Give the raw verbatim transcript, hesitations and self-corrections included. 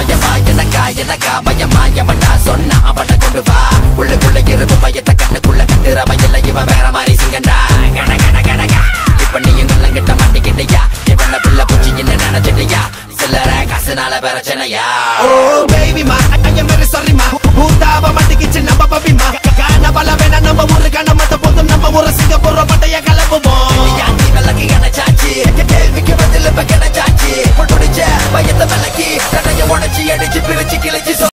பயமா எனக்கா எனக்கா பயமா எவன்டா சொன்னா அவனை கொண்டு வா உள்ளுக்குள்ள இருக்கும் பயத்தை கண்ணுக்குள்ள கட்டுற வயல்ல இவன் வேற மாதிரி சிங்கண்டா கட கட கடகா இப்ப நீயும் கள்ளங்கிட்ட மாட்டிக்கிட்டியா இவன பிள்ளை பூச்சி என்ன நினைச்சிட்டியா சில்லற காசுனால பிரச்சனையா ஓ பேபி மா